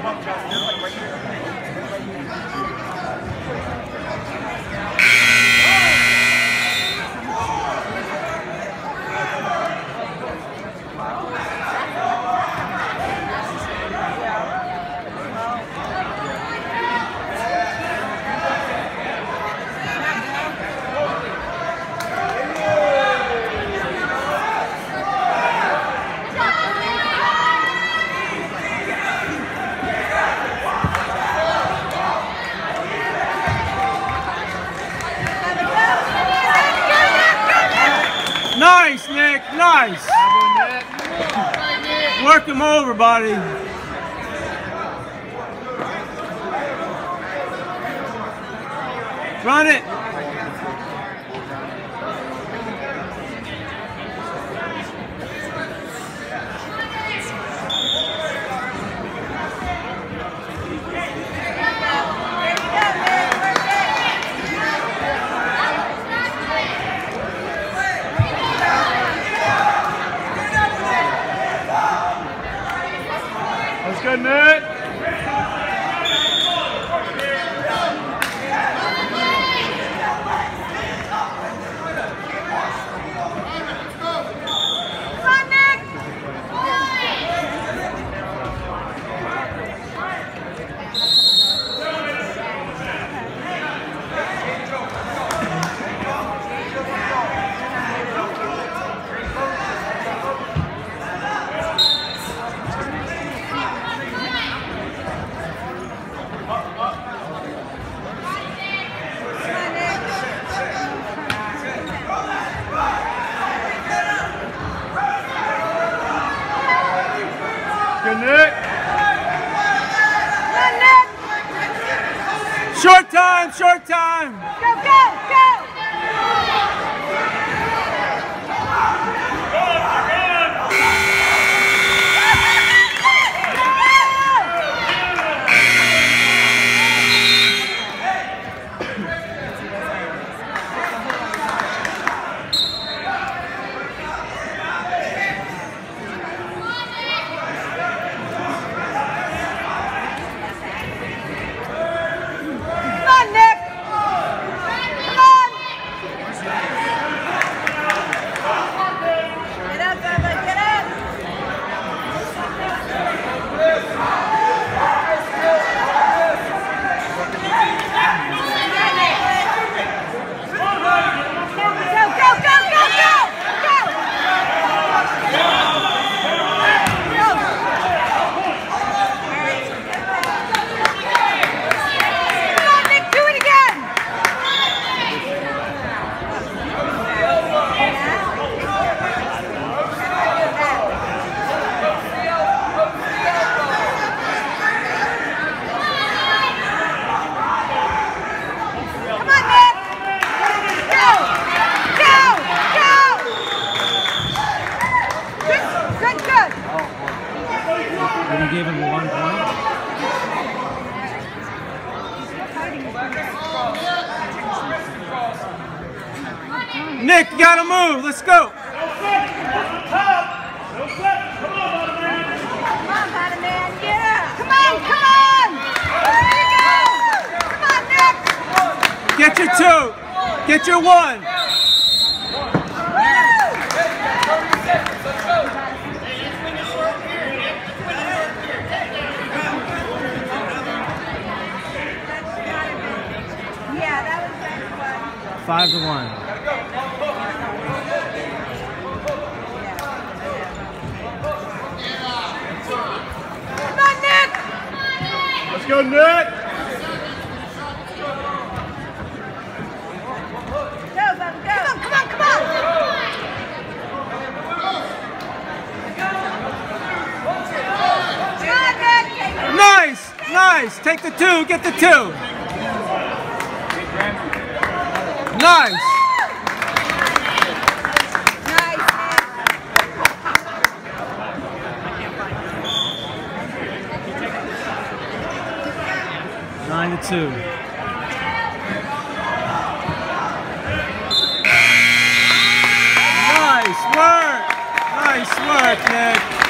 Nice, Nick. Nice. Work him over, buddy. Run it. That's good, Nick. Good, Nick. Run, Nick. Short time, short time. Go, go, go. We gave him 1 point. Nick, you gotta move. Let's go. Come on, bottom man. Yeah. Come on, come on. There you go. Come on, Nick. Get your 2. Get your 1. Yeah, that was 5-1. Come on, Nick. Let's go, Nick. Go, Bubba, go. Come on, come on, come on, Nick. Nice, nice. Take the 2. Get the 2. Nice. Nice, Nick. 9-2. Nice work. Nice work, Nick.